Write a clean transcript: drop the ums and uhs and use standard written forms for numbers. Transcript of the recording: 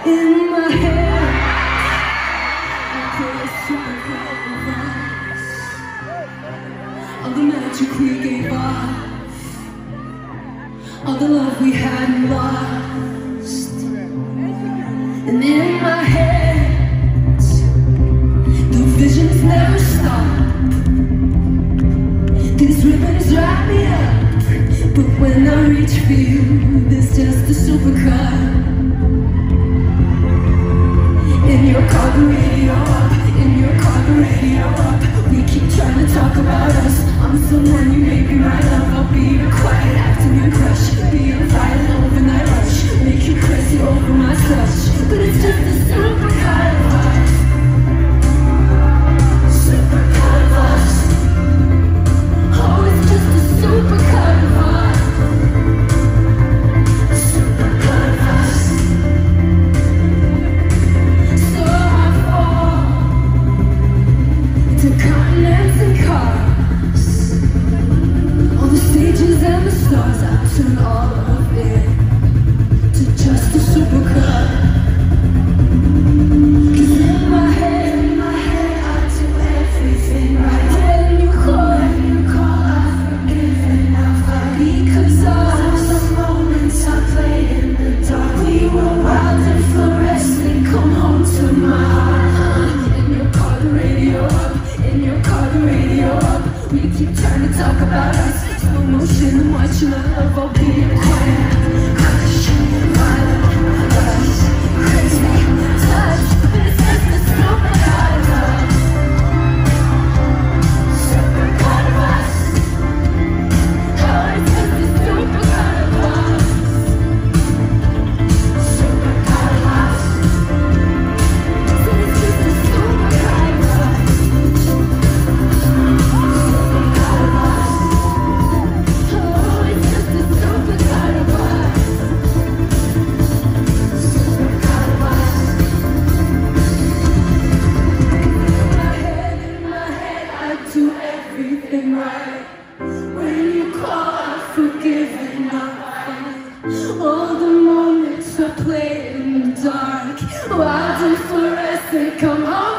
In my head, I play a song of the magic we gave us, of the love we hadn't lost. And in my head, the visions never stop. These ribbons wrap me up, but when I reach for you, there's just a supercut. In your car, the radio up. In your car, the radio up. We keep trying to talk about us. I'm someone you may be my love. I'll be your quiet afternoon crush. Be your violent overnight rush. Make you crazy over my touch. But it's just a super kind of us. Super kind of us. Oh, it's just a super kind of us. Super kind of us. To continents and cars, all the stages and the stars, I turn all of it to just a supercut. 'Cause in my head, I do everything right. When you call, I forgive and I fight. Because all the moments I played in the dark, we were wild and fluorescent. Come home to my heart. In your car, the radio up. In your car, the radio up. We keep trying to talk about us. Slow motion and watching our love. I'll be your quiet crush. Violent rush. Crazy touch. But it's just a super kind of us. Super kind of us. Oh, it's just a super kind of us. Super kind of us. So it's just a super kind of us. Right. When you call, I forgive and I fight. All the moments I play in the dark, wild and fluorescent, come on.